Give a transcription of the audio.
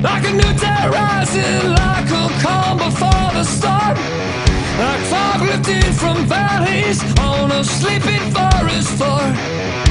Like a new day rising, like a calm before the storm. Like fog lifting from valleys on a sleeping forest floor.